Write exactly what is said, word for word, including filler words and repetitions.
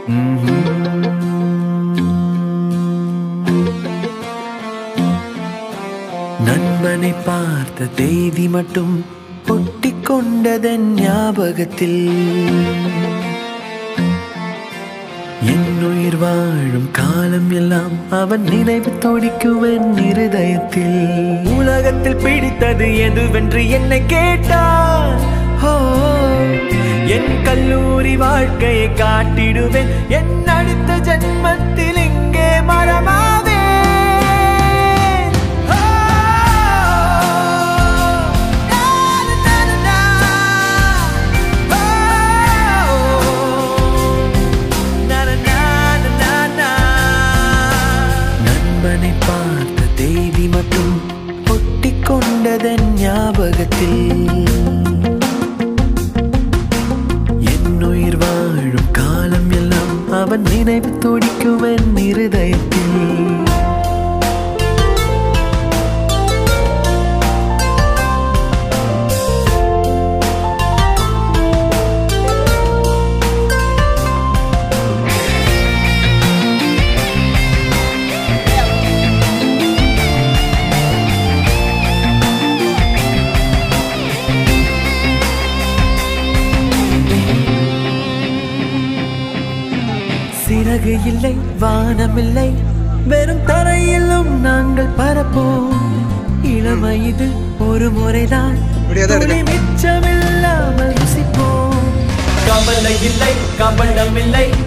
நண்பனை பார்த்த தேதி மட்டும் ஒட்டிக்கொண்டதன் ஞாபகத்தில் என்னுயிர் வாழும் காலம் எல்லாம் அவன் நினைவு துடிக்குவன் இருதயத்தில். உலகத்தில் பிடித்தது எதுவென்று என்னை கேட்டான். என் கல்லூரி வாழ்க்கையை காட்டிடுவேன். என் அடுத்த ஜன்மத்தில் இங்கே மரமாவே பார்த்த தேதி மட்டும் ஒட்டிக்கொண்டதன் ஞாபகத்தில் என்னுயிர் வாழும் காலம் எல்லாம் அவன் நினைவு துடிக்குவன் இருதயத்தில். சிறகு இல்லை, வானமில்லை, வெறும் தரையிலும் நாங்கள் பரப்போம். இளமை இது ஒரு முறைதான், மிச்சமில்லாமல் ருசிப்போம். கவலை இல்லை, கவலம் இல்லை,